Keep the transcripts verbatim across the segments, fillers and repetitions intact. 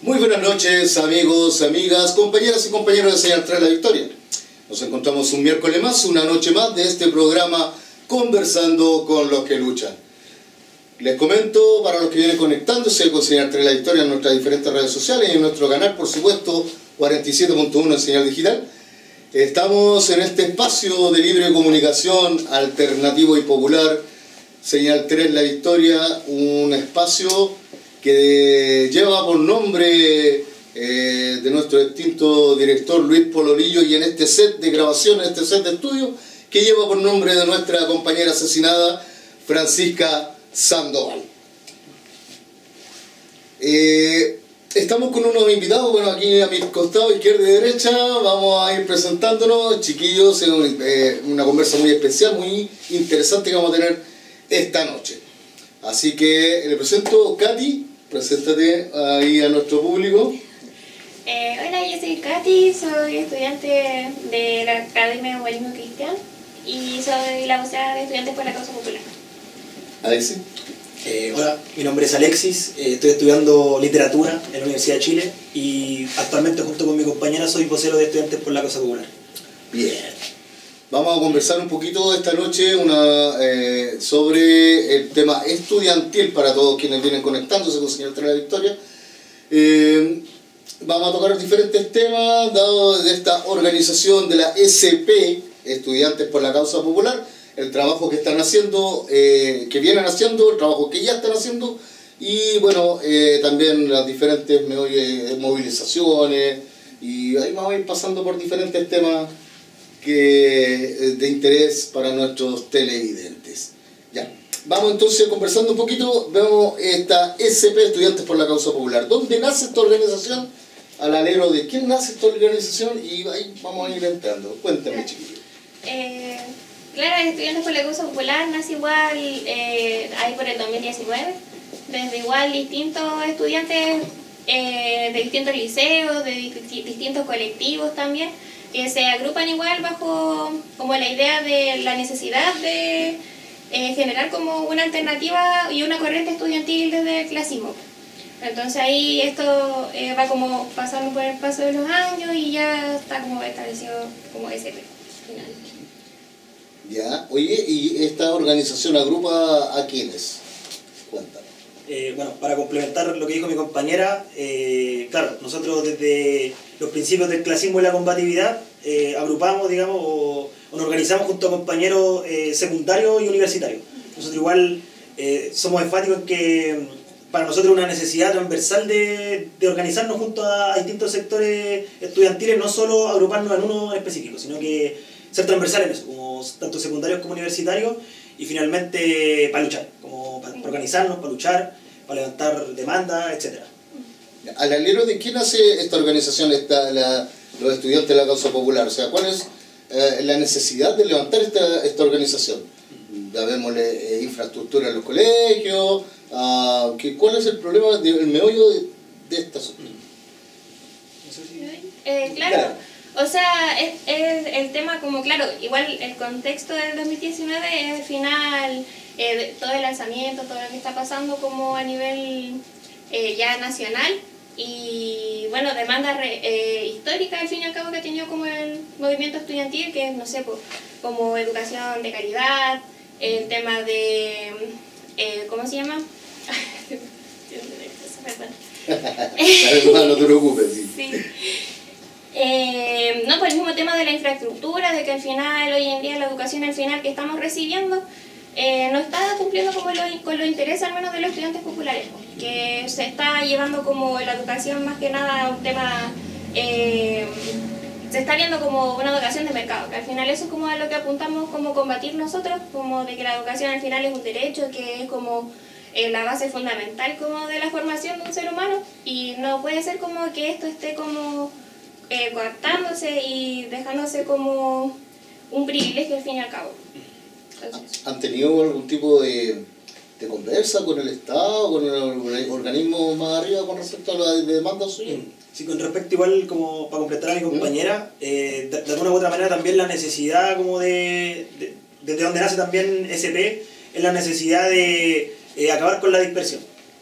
Muy buenas noches, amigos, amigas, compañeras y compañeros de Señal tres La Victoria. Nos encontramos un miércoles más, una noche más de este programa Conversando con los que luchan. Les comento, para los que vienen conectándose con Señal tres La Victoria en nuestras diferentes redes sociales y en nuestro canal, por supuesto, cuarenta y siete punto uno en Señal Digital, estamos en este espacio de libre comunicación alternativo y popular, Señal tres La Victoria, un espacio que lleva por nombre eh, de nuestro extinto director Luis Pololillo, y en este set de grabación, en este set de estudio, que lleva por nombre de nuestra compañera asesinada Francisca Sandoval. Eh, estamos con unos invitados, bueno, aquí a mis costados, izquierda y derecha, vamos a ir presentándonos, chiquillos, eh, una conversa muy especial, muy interesante que vamos a tener esta noche. Así que le presento, Katy, preséntate ahí a nuestro público. Eh, hola, yo soy Katy, soy estudiante de la Academia de Humanismo Cristiano y soy la vocera de Estudiantes por la Causa Popular. Alexis. Eh, hola, mi nombre es Alexis, eh, estoy estudiando literatura en la Universidad de Chile y actualmente junto con mi compañera soy vocero de Estudiantes por la Causa Popular. Bien. Vamos a conversar un poquito esta noche una, eh, sobre el tema estudiantil para todos quienes vienen conectándose con Señal tres La Victoria. Eh, vamos a tocar diferentes temas dados de esta organización de la S P, Estudiantes por la Causa Popular, el trabajo que están haciendo, eh, que vienen haciendo, el trabajo que ya están haciendo, y bueno, eh, también las diferentes movilizaciones, y ahí vamos a ir pasando por diferentes temas que de interés para nuestros televidentes. Ya, vamos entonces conversando un poquito. Vemos esta S P, Estudiantes por la Causa Popular. ¿Dónde nace esta organización? Al alero de quién nace esta organización, y ahí vamos a ir entrando. Cuéntame, chiquillos. Eh, claro, Estudiantes por la Causa Popular nace igual eh, ahí por el dos mil diecinueve, desde igual distintos estudiantes eh, de distintos liceos, de distintos colectivos también, que se agrupan igual bajo como la idea de la necesidad de eh, generar como una alternativa y una corriente estudiantil desde el clasismo. Entonces ahí esto eh, va como pasando por el paso de los años y ya está como establecido como S P final. Ya, oye, ¿y esta organización agrupa a quiénes? Cuéntame. Eh, bueno, para complementar lo que dijo mi compañera, eh, claro, nosotros desde los principios del clasismo y la combatividad eh, agrupamos, digamos, o, o nos organizamos junto a compañeros eh, secundarios y universitarios. Nosotros igual eh, somos enfáticos en que para nosotros es una necesidad transversal de, de organizarnos junto a, a distintos sectores estudiantiles, no solo agruparnos en uno en específico, sino que ser transversales en eso, como tanto secundarios como universitarios, y finalmente para luchar, como para, para organizarnos, para luchar, para levantar demandas, etcétera. ¿Al alero de quién nace esta organización, esta, la, los estudiantes de la Causa Popular? O sea, ¿cuál es eh, la necesidad de levantar esta, esta organización? Ya vemos eh, infraestructura en los colegios, uh, que, ¿cuál es el problema, de, el meollo de, de esta sociedad? Eh, claro. O sea, es, es el tema como, claro, igual el contexto del dos mil diecinueve es al final eh, de, todo el lanzamiento, todo lo que está pasando como a nivel eh, ya nacional, y bueno, demanda re, eh, histórica al fin y al cabo que ha tenido como el movimiento estudiantil, que es, no sé, pues, como educación de calidad, el tema de, eh, ¿cómo se llama? No te preocupes, sí. Sí. Eh, no, por el mismo tema de la infraestructura, de que al final, hoy en día, la educación al final que estamos recibiendo eh, no está cumpliendo como lo, con los intereses al menos de los estudiantes populares, que se está llevando como la educación más que nada a un tema, eh, se está viendo como una educación de mercado, que al final eso es como a lo que apuntamos como combatir nosotros, como de que la educación al final es un derecho, que es como eh, la base fundamental como de la formación de un ser humano, y no puede ser como que esto esté como Eh, coartándose y dejándose como un privilegio al fin y al cabo. Entonces, ¿Han tenido algún tipo de, de conversa con el Estado, con el organismo más arriba con respecto a la demanda suya? Sí, con respecto igual, como para completar a mi compañera, eh, de, de alguna u otra manera también la necesidad como de, de desde donde nace también S P, es la necesidad de eh, acabar con la dispersión.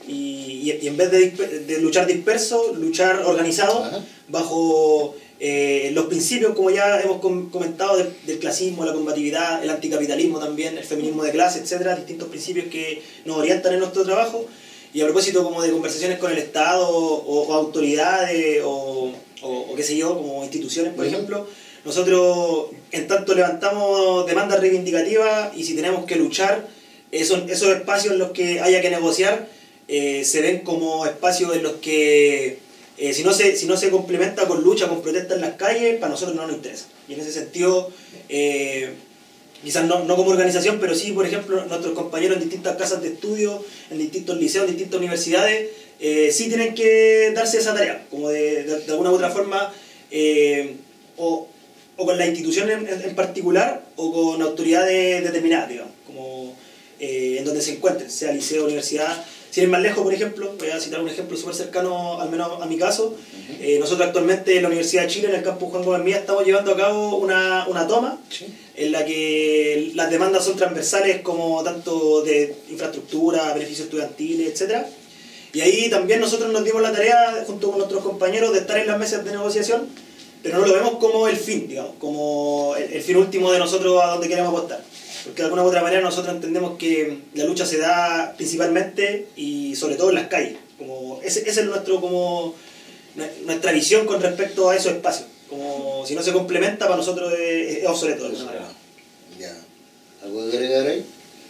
y, y en vez de, de luchar disperso, luchar organizado, ajá, bajo eh, los principios, como ya hemos comentado, del, del clasismo, la combatividad, el anticapitalismo también, el feminismo de clase, etcétera, distintos principios que nos orientan en nuestro trabajo. Y a propósito como de conversaciones con el Estado o, o autoridades o, o, o qué sé yo, como instituciones, por uh-huh, ejemplo, nosotros en tanto levantamos demandas reivindicativas y si tenemos que luchar, esos, esos espacios en los que haya que negociar eh, se ven como espacios en los que eh, si, no se, si no se complementa con lucha, con protesta en las calles, para nosotros no nos interesa. Y en ese sentido, eh, quizás no, no como organización, pero sí, por ejemplo, nuestros compañeros en distintas casas de estudio, en distintos liceos, en distintas universidades, eh, sí tienen que darse esa tarea, como de, de, de alguna u otra forma, eh, o, o con la institución en, en particular, o con autoridades determinadas, digamos, como eh, en donde se encuentren, sea liceo, universidad. Sin ir más lejos, por ejemplo, voy a citar un ejemplo súper cercano, al menos a mi caso. Uh-huh. eh, nosotros actualmente en la Universidad de Chile, en el campus Juan Gómez Mía, estamos llevando a cabo una, una toma, sí, en la que las demandas son transversales como tanto de infraestructura, beneficios estudiantiles, etcétera. Y ahí también nosotros nos dimos la tarea, junto con nuestros compañeros, de estar en las mesas de negociación, pero no lo vemos como el fin, digamos, como el, el fin último de nosotros a donde queremos apostar. Porque de alguna u otra manera nosotros entendemos que la lucha se da principalmente y sobre todo en las calles. Como ese, ese es nuestro, como, nuestra visión con respecto a esos espacios. Como si no se complementa, para nosotros es, es obsoleto. Ya. ¿Algo que agregar ahí?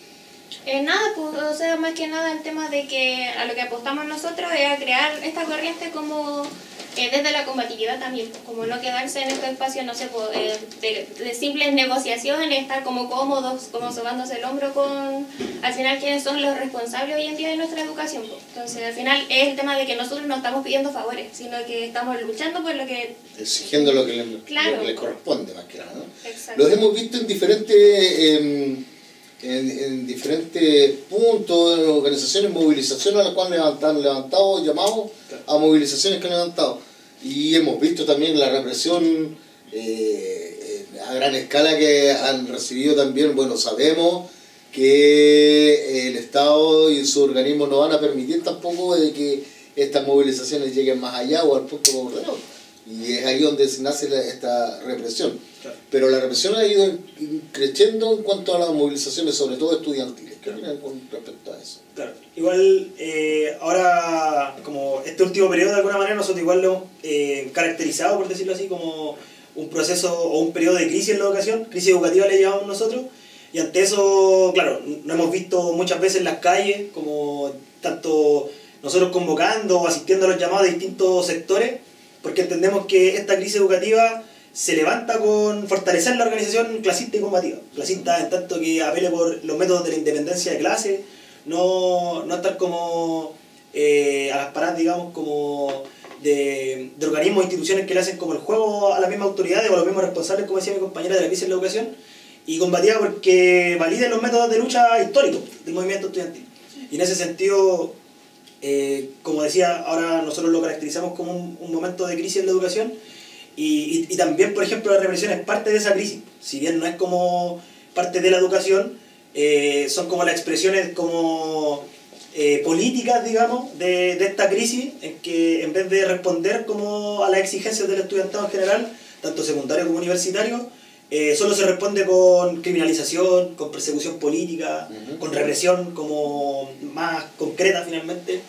Eh, nada, pues, o sea, más que nada el tema de que a lo que apostamos nosotros es a crear esta corriente como eh, desde la combatividad también, pues, como no quedarse en estos espacios, no sé, pues, eh, de, de simples negociaciones, estar como cómodos, como sobándose el hombro con, al final, quiénes son los responsables hoy en día de nuestra educación. Pues. Entonces, al final es el tema de que nosotros no estamos pidiendo favores, sino que estamos luchando por lo que... Exigiendo lo que le, claro, lo que le corresponde, más que nada, ¿no? Exacto. Los hemos visto en diferentes... Eh, En, en diferentes puntos, en organizaciones, movilizaciones a las cuales han levantado llamados a movilizaciones que han levantado. Y hemos visto también la represión eh, a gran escala que han recibido también. Bueno, sabemos que el Estado y sus organismos no van a permitir tampoco de que estas movilizaciones lleguen más allá o al punto de ordenado. Y es ahí donde se nace la, esta represión. Claro. Pero la represión ha ido creciendo en cuanto a las movilizaciones, sobre todo estudiantiles. ¿Qué opinan con respecto a eso? Claro. Igual, eh, ahora, como este último periodo, de alguna manera, nosotros igual lo hemos eh, caracterizado, por decirlo así, como un proceso o un periodo de crisis en la educación, crisis educativa le llamamos nosotros, y ante eso, claro, nos hemos visto muchas veces en las calles, como tanto nosotros convocando o asistiendo a los llamados de distintos sectores, porque entendemos que esta crisis educativa se levanta con fortalecer la organización clasista y combativa. Clasista en tanto que apele por los métodos de la independencia de clase, no, no estar como eh, a las paradas, digamos, como de, de organismos e instituciones que le hacen como el juego a las mismas autoridades o a los mismos responsables, como decía mi compañera, de la crisis en la educación, y combativa porque validen los métodos de lucha históricos del movimiento estudiantil. Y en ese sentido... Eh, como decía, ahora nosotros lo caracterizamos como un, un momento de crisis en la educación y, y, y también, por ejemplo, la represión es parte de esa crisis. Si bien no es como parte de la educación, eh, son como las expresiones como eh, políticas, digamos, de, de esta crisis, en que en vez de responder como a las exigencias del estudiantado en general, tanto secundario como universitario, Eh, solo se responde con criminalización, con persecución política, uh-huh, con represión como más concreta finalmente.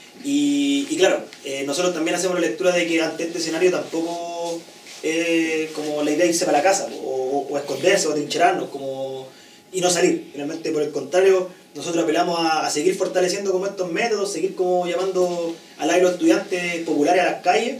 Y, y claro, eh, nosotros también hacemos la lectura de que ante este escenario tampoco es eh, como la idea de irse para la casa o, o esconderse o atrincherarnos como, y no salir. Finalmente, por el contrario, nosotros apelamos a, a seguir fortaleciendo como estos métodos, seguir como llamando al aire a los estudiantes populares a las calles.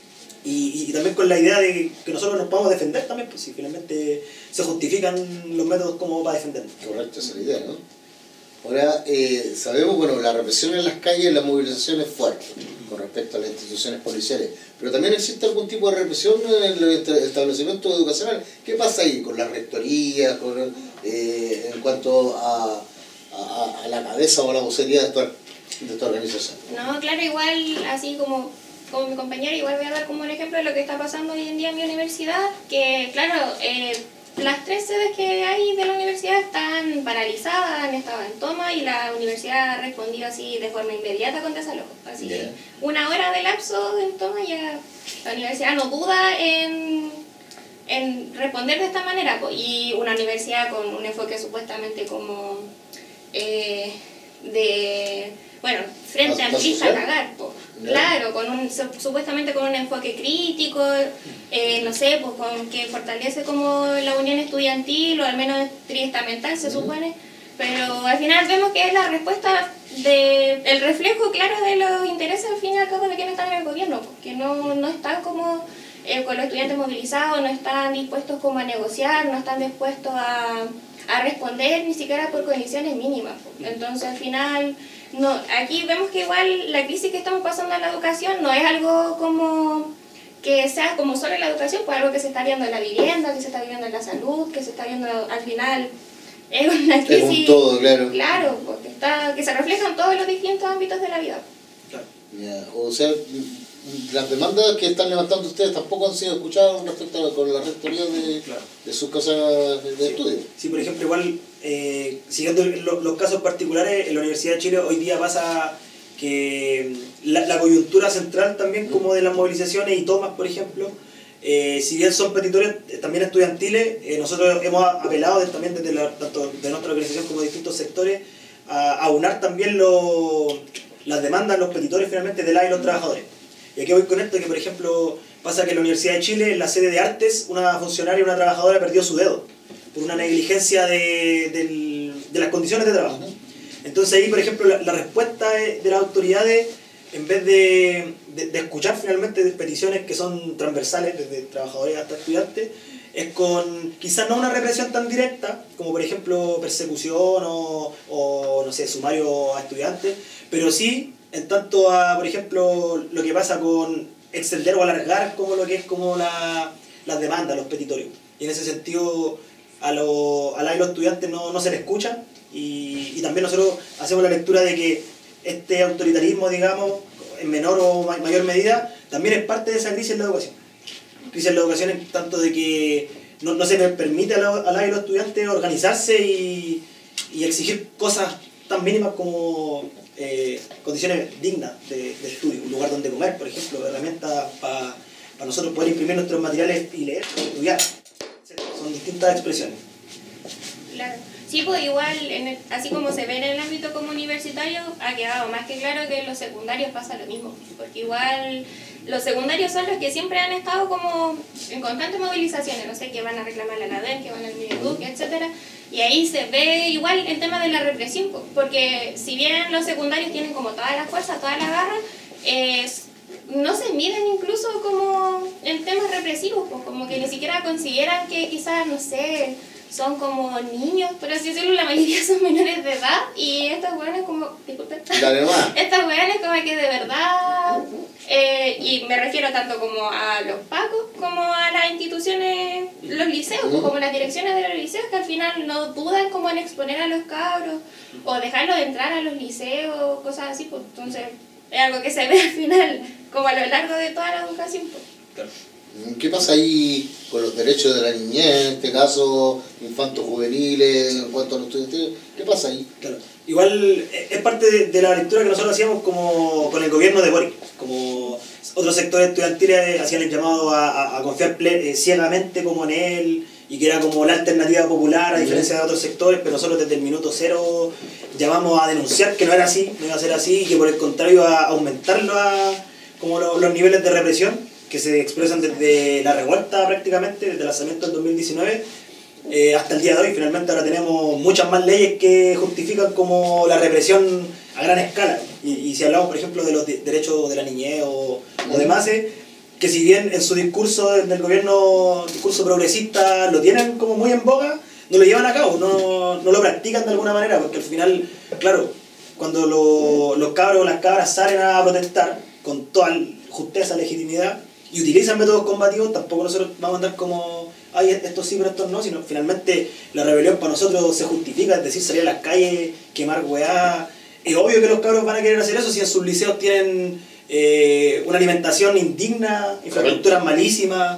Y, y también con la idea de que nosotros nos podamos defender también, pues si finalmente se justifican los métodos como para defendernos. Correcto, esa es la idea, ¿no? Ahora, eh, sabemos, bueno, la represión en las calles, la movilización es fuerte con respecto a las instituciones policiales, pero también existe algún tipo de represión en los establecimientos educacionales. ¿Qué pasa ahí con las rectorías, con, eh, en cuanto a, a, a la cabeza o a la vocería de esta, de esta organización? No, claro, igual, así como... como mi compañera, igual voy a dar como un ejemplo de lo que está pasando hoy en día en mi universidad, que claro, eh, las tres sedes que hay de la universidad están paralizadas, han estado en toma y la universidad ha respondido así de forma inmediata con desalojo. Así que Yeah. una hora de lapso en toma ya la universidad no duda en, en responder de esta manera. Po. Y una universidad con un enfoque supuestamente como eh, de, bueno, frente ¿Más- amplista más a social? cagar, po. Ya. Claro, con un, su- supuestamente con un enfoque crítico, eh, no sé, pues con que fortalece como la unión estudiantil o al menos triestamental se Ujú. supone, pero al final vemos que es la respuesta de el reflejo claro de los intereses al fin y al cabo de quienes están en el gobierno, porque no, no están como eh, con los estudiantes movilizados, no están dispuestos como a negociar, no están dispuestos a, a responder ni siquiera por condiciones mínimas. Entonces al final no, aquí vemos que igual la crisis que estamos pasando en la educación no es algo como que sea como solo en la educación, pues algo que se está viendo en la vivienda, que se está viendo en la salud, que se está viendo al final es una Es crisis, un todo, claro. claro, porque está, que se refleja en todos los distintos ámbitos de la vida. Claro. Ya, o sea, las demandas que están levantando ustedes tampoco han sido escuchadas respecto a con la rectoría de, Claro. de sus casas de Sí. estudio. Sí, por ejemplo, igual, eh, siguiendo lo- los casos particulares, en la Universidad de Chile hoy día pasa que la, la coyuntura central también como de las movilizaciones y tomas, por ejemplo, eh, si bien son petitorios eh, también estudiantiles, eh, nosotros hemos apelado de- también desde la, tanto de nuestra organización como de distintos sectores a, a unar también lo- las demandas, los petitorios finalmente de la y los trabajadores. Y aquí voy con esto que, por ejemplo, pasa que en la Universidad de Chile, en la sede de artes, una funcionaria, una trabajadora perdió su dedo por una negligencia de, del- de las condiciones de trabajo. Entonces ahí, por ejemplo, la, la respuesta de, de las autoridades, en vez de, de, de escuchar finalmente peticiones que son transversales, desde trabajadores hasta estudiantes, es con quizás no una represión tan directa, como por ejemplo persecución o, o no sé, sumario a estudiantes, pero sí en tanto a, por ejemplo, lo que pasa con extender o alargar como lo que es como la, las demandas, los petitorios. Y en ese sentido a, lo, a la y los estudiantes no, no se les escucha y, y también nosotros hacemos la lectura de que este autoritarismo, digamos, en menor o ma- mayor medida, también es parte de esa crisis en la educación. Crisis en la educación en tanto de que no, no se les permite a la, a la y los estudiantes organizarse y, y exigir cosas tan mínimas como eh, condiciones dignas de, de estudio, un lugar donde comer, por ejemplo, herramientas para pa nosotros poder imprimir nuestros materiales y leer, estudiar, etcétera. Son distintas expresiones. Claro. Sí, pues igual, en el- así como se ve en el ámbito como universitario, ha quedado más que claro que en los secundarios pasa lo mismo, porque igual los secundarios son los que siempre han estado como en constantes movilizaciones, no sé, que van a reclamar la ANADEM, que van al Mineduc, etcétera, y ahí se ve igual el tema de la represión, po, porque si bien los secundarios tienen como toda la fuerza, toda la garra, eh, no se miden incluso como en temas represivos, pues como que ni siquiera consideran que quizás, no sé, son como niños, por así decirlo, la mayoría son menores de edad y estos hueones como, disculpen, Dale nomás. estos hueones como que de verdad, eh, y me refiero tanto como a los pacos como a las instituciones, los liceos, pues, como las direcciones de los liceos que al final no dudan como en exponer a los cabros o dejarlos entrar a los liceos, cosas así, pues entonces es algo que se ve al final como a lo largo de toda la educación. Pues. Claro. ¿Qué pasa ahí con los derechos de la niñez, en este caso, infantos juveniles, en cuanto a los estudiantes? ¿Qué pasa ahí? Claro. Igual eh, es parte de, de la lectura que nosotros hacíamos como con el gobierno de Boric, como otros sectores estudiantiles hacían el llamado a, a, a confiar ple- eh, ciegamente como en él y que era como la alternativa popular a diferencia de otros sectores, pero nosotros desde el minuto cero llamamos a denunciar que no era así, no iba a ser así y que por el contrario a aumentar la- como lo- los niveles de represión que se expresan desde la revuelta prácticamente, desde el lanzamiento del dos mil diecinueve eh, hasta el día de hoy. Finalmente ahora tenemos muchas más leyes que justifican como la represión a gran escala. Y, y si hablamos, por ejemplo, de los de- derechos de la niñez o, o demás, eh, que si bien en su discurso del gobierno, discurso progresista, lo tienen como muy en boga, no lo llevan a cabo, no, no lo practican de alguna manera, porque al final, claro, cuando lo- los cabros o las cabras salen a protestar con toda justeza, legitimidad, y utilizan métodos combativos, tampoco nosotros vamos a andar como, ay, estos sí, pero estos no, sino finalmente la rebelión para nosotros se justifica, es decir, salir a las calles, quemar weá. Es obvio que los cabros van a querer hacer eso si en sus liceos tienen eh, una alimentación indigna, infraestructuras malísimas,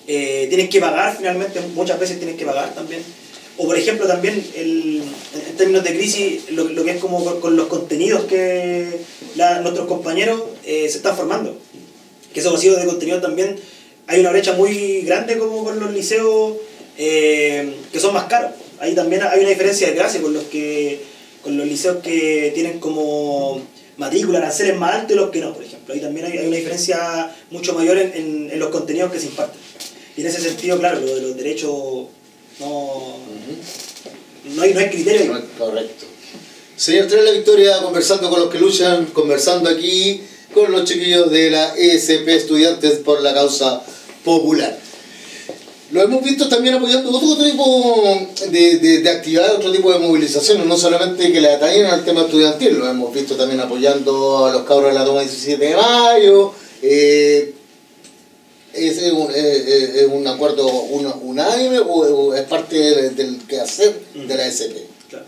eh, tienen que pagar finalmente, muchas veces tienen que pagar también. O por ejemplo también el, en términos de crisis, lo, lo que es como con, con los contenidos que la, nuestros compañeros eh, se están formando. Que esos vacíos de contenido también, hay una brecha muy grande como con los liceos eh, que son más caros. Ahí también hay una diferencia de clase con los que con los liceos que tienen como matrícula, aranceles más altos y los que no, por ejemplo. Ahí también hay, hay una diferencia mucho mayor en, en, en los contenidos que se imparten. Y en ese sentido, claro, lo de los derechos no, uh-huh. no, hay, no hay criterio. No es correcto. Señor Tren La Victoria, conversando con los que luchan, conversando aquí con los chiquillos de la E S P, Estudiantes por la Causa Popular. Lo hemos visto también apoyando otro tipo de, de, de actividades, otro tipo de movilizaciones, no solamente que le atañen al tema estudiantil, lo hemos visto también apoyando a los cabros de la toma diecisiete de mayo. Eh, ¿Es un, es, es un acuerdo unánime o, o es parte del, del quehacer de la E S P? Claro.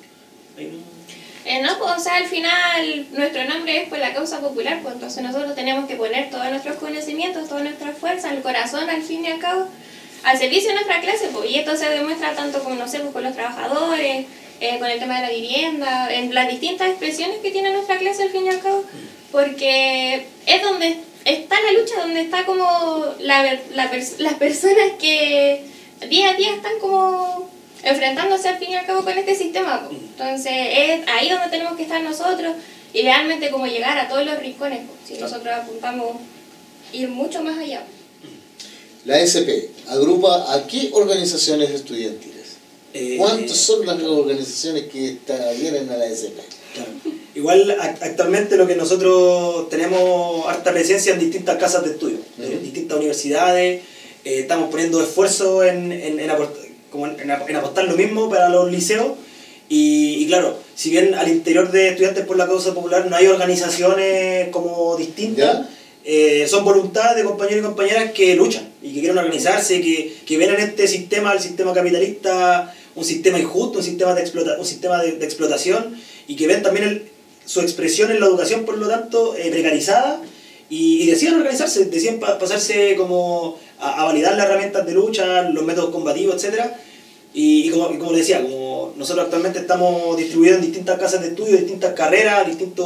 Eh, no, pues, o sea, al final nuestro nombre es por la causa popular, pues entonces nosotros tenemos que poner todos nuestros conocimientos, toda nuestra fuerza, el corazón al fin y al cabo, al servicio de nuestra clase, pues, y esto se demuestra tanto como, no sé, pues, con los trabajadores, eh, con el tema de la vivienda, en las distintas expresiones que tiene nuestra clase al fin y al cabo, porque es donde está la lucha, donde está como la, la, las personas que día a día están como enfrentándose al fin y al cabo con este sistema. Entonces es ahí donde tenemos que estar nosotros y realmente como llegar a todos los rincones, si nosotros apuntamos ir mucho más allá. La E S P agrupa a qué organizaciones estudiantiles. Eh, ¿Cuántas son las organizaciones que adhieren a la E S P? Claro. Igual actualmente lo que nosotros tenemos harta presencia en distintas casas de estudio, uh-huh. en distintas universidades, eh, estamos poniendo esfuerzo en, en, en, aportar, como en, en apostar lo mismo para los liceos y, y claro, si bien al interior de Estudiantes por la Causa Popular no hay organizaciones como distintas, eh, son voluntades de compañeros y compañeras que luchan y que quieren organizarse, que, que ven en este sistema, el sistema capitalista, un sistema injusto, un sistema de, explota, un sistema de, de explotación y que ven también el, su expresión en la educación, por lo tanto, eh, precarizada y, y deciden organizarse, deciden pa pasarse como a, a validar las herramientas de lucha, los métodos combativos, etcétera. Y, y, como, y como les decía, como nosotros actualmente estamos distribuidos en distintas casas de estudio, distintas carreras, distintas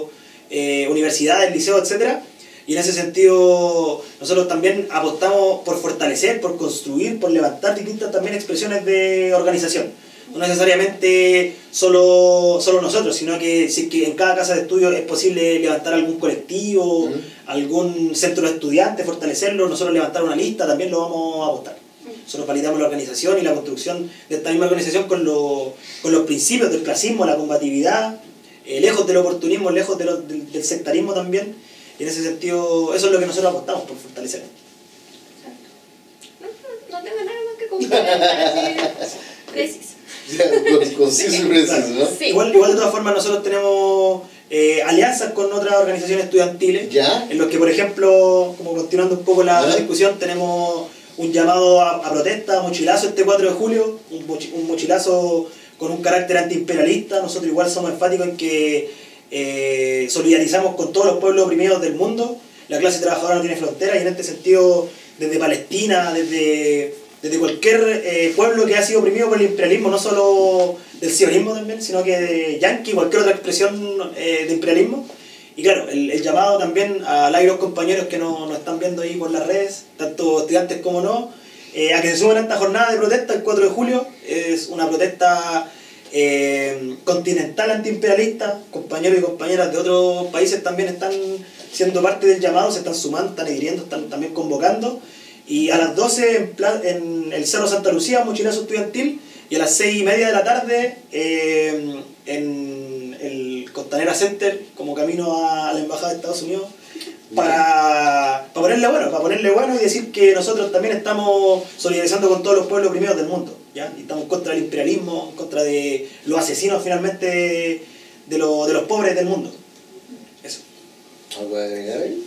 eh, universidades, liceos, etcétera. Y en ese sentido, nosotros también apostamos por fortalecer, por construir, por levantar distintas también expresiones de organización. No necesariamente solo, solo nosotros, sino que si que en cada casa de estudio es posible levantar algún colectivo, uh-huh. algún centro de estudiantes, fortalecerlo, nosotros levantar una lista, también lo vamos a apostar. Nosotros validamos la organización y la construcción de esta misma organización con, lo, con los principios del clasismo, la combatividad, eh, lejos del oportunismo, lejos de lo, del, del sectarismo también. Y en ese sentido, eso es lo que nosotros apostamos por fortalecer. No, no, no tengo nada más que complementar, así preciso. Conciso y preciso, ¿no? Sí. Igual, igual de todas formas nosotros tenemos eh, alianzas con otras organizaciones estudiantiles, ¿ya? En los que, por ejemplo, como continuando un poco la, la discusión, tenemos un llamado a, a protesta, a mochilazo este cuatro de julio, un, mochi, un mochilazo con un carácter antiimperialista. Nosotros igual somos enfáticos en que eh, solidarizamos con todos los pueblos oprimidos del mundo. La clase trabajadora no tiene fronteras y en este sentido, desde Palestina, desde... desde cualquier eh, pueblo que ha sido oprimido por el imperialismo, no solo del sionismo también, sino que de yanqui, cualquier otra expresión eh, de imperialismo. Y claro, el, el llamado también a los compañeros que nos, nos están viendo ahí por las redes, tanto estudiantes como no, eh, a que se sumen a esta jornada de protesta el cuatro de julio. Es una protesta eh, continental antiimperialista. Compañeros y compañeras de otros países también están siendo parte del llamado, se están sumando, están adhiriendo, están también convocando. Y a las doce en, en el Cerro Santa Lucía, mochilazo estudiantil, y a las seis y media de la tarde eh, en el Costanera Center, como camino a la Embajada de Estados Unidos, para, para ponerle bueno, para ponerle bueno y decir que nosotros también estamos solidarizando con todos los pueblos oprimidos del mundo, ¿ya? Y estamos contra el imperialismo, en contra de los asesinos finalmente de, de, lo, de los pobres del mundo. Eso. ¿Algo de agregar ahí?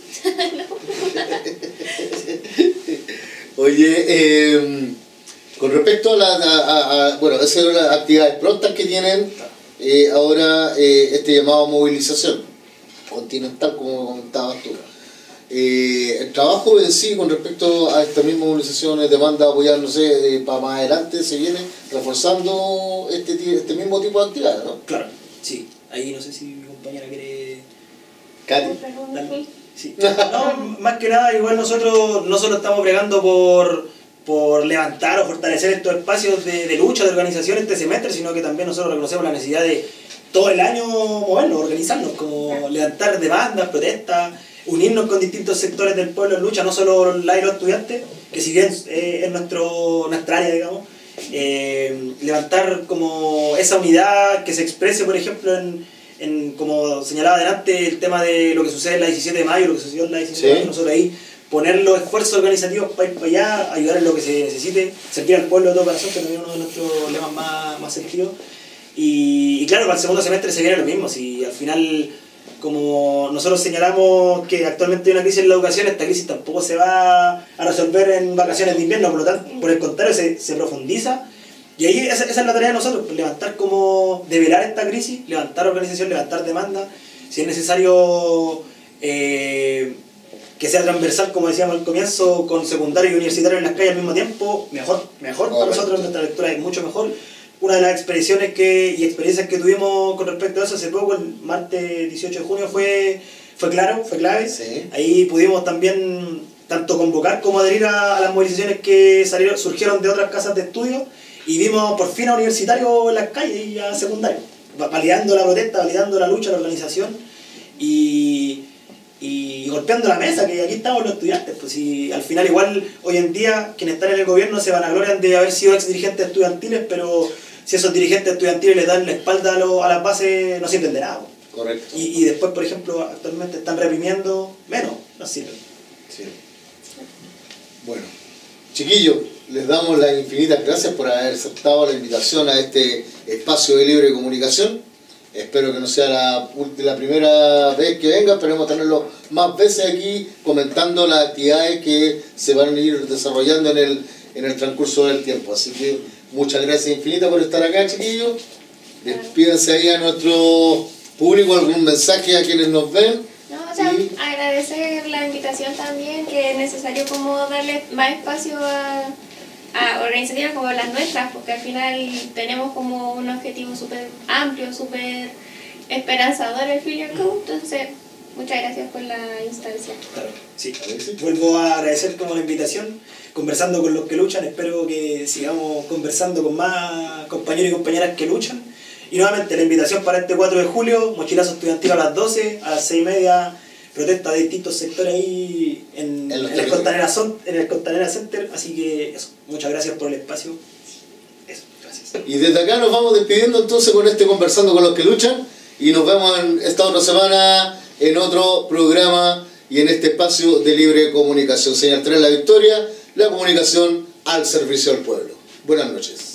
Oye, eh, con respecto a las a, a, bueno, esas son las actividades prontas que tienen eh, ahora eh, este llamado a movilización continental, como comentabas tú. eh, el trabajo en sí con respecto a estas mismas movilizaciones, demandas, apoyar, no sé, eh, para más adelante se viene reforzando este, este mismo tipo de actividades, ¿no? Claro, sí. Ahí no sé si mi compañera quiere... Katy. Dale. Sí. No, más que nada, igual nosotros no solo estamos bregando por, por levantar o fortalecer estos espacios de, de lucha, de organización este semestre, sino que también nosotros reconocemos la necesidad de todo el año movernos, organizarnos, como levantar demandas, protestas, unirnos con distintos sectores del pueblo en lucha, no solo la y los estudiantes, que si bien eh, es nuestro, nuestra área, digamos, eh, levantar como esa unidad que se exprese, por ejemplo, en, en, como señalaba adelante, el tema de lo que sucede en la diecisiete de mayo, lo que sucedió en la diecisiete de mayo, nosotros ahí poner los esfuerzos organizativos para ir para allá, ayudar en lo que se necesite, servir al pueblo de todo corazón, que también es uno de nuestros lemas más, más sentidos. Y, y claro, para el segundo semestre se viene lo mismo, si al final, como nosotros señalamos que actualmente hay una crisis en la educación, esta crisis tampoco se va a resolver en vacaciones de invierno, por lo tanto, por el contrario, se, se profundiza. Y ahí esa, esa es la tarea de nosotros, levantar como, develar esta crisis, levantar organización, levantar demanda, si es necesario eh, que sea transversal, como decíamos al comienzo, con secundario y universitario en las calles al mismo tiempo, mejor, mejor para nosotros, nuestra lectura es mucho mejor. Una de las expediciones que, y experiencias que tuvimos con respecto a eso hace poco, el martes dieciocho de junio, fue, fue claro, fue clave. Sí. Ahí pudimos también tanto convocar como adherir a, a las movilizaciones que salieron, surgieron de otras casas de estudio, y vimos por fin a universitarios en las calles y a secundarios, validando la protesta, validando la lucha, la organización y, y golpeando la mesa, que aquí estamos los estudiantes. Pues, y al final igual hoy en día quienes están en el gobierno se vanaglorian de haber sido ex dirigentes estudiantiles, pero si esos dirigentes estudiantiles les dan la espalda a, lo, a las bases, no sirven de nada. Correcto. Y, y después, por ejemplo, actualmente están reprimiendo, menos, no sirven. Sí. Bueno, chiquillos, les damos las infinitas gracias por haber aceptado la invitación a este espacio de libre comunicación. Espero que no sea la, la primera vez que venga, esperemos tenerlo más veces aquí comentando las actividades que se van a ir desarrollando en el, en el transcurso del tiempo. Así que muchas gracias infinitas por estar acá, chiquillos. Despídense ahí a nuestro público, algún mensaje a quienes nos ven. No, o sea, y... agradecer la invitación también, que es necesario como darle más espacio a, a organizaciones como las nuestras, porque al final tenemos como un objetivo súper amplio, súper esperanzador al fin y al cabo. Entonces, muchas gracias por la instancia. Claro, sí. Vuelvo a agradecer como la invitación, conversando con los que luchan, espero que sigamos conversando con más compañeros y compañeras que luchan. Y nuevamente la invitación para este cuatro de julio, mochilazo estudiantil a las doce, a las seis y media, protesta de distintos sectores ahí en, en, en, el Costanera, en el Costanera Center. Así que eso, muchas gracias por el espacio. Eso, gracias. Y desde acá nos vamos despidiendo entonces con este Conversando con los que luchan, y nos vemos en esta otra semana en otro programa y en este espacio de libre comunicación. Señal tres La Victoria, la comunicación al servicio del pueblo. Buenas noches.